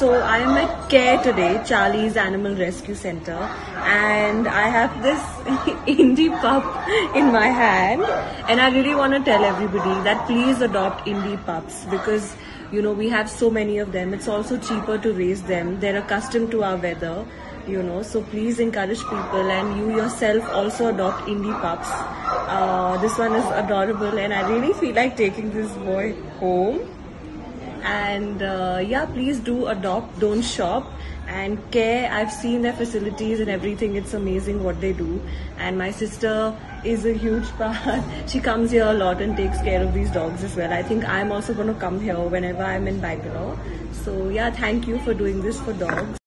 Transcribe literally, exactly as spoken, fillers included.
So I am at Care today, Charlie's Animal Rescue Center, and I have this indie pup in my hand, and I really want to tell everybody that please adopt indie pups, because you know we have so many of them. It's also cheaper to raise them. They're accustomed to our weather, you know, so please encourage people, and you yourself also adopt indie pups. Uh, this one is adorable, and I really feel like taking this boy home. And uh, yeah, please do adopt, don't shop. And Care, I've seen their facilities and everything. It's amazing what they do, and my sister is a huge part. She comes here a lot and takes care of these dogs as well. I think I'm also going to come here whenever I'm in Bangalore. So yeah, thank you for doing this for dogs.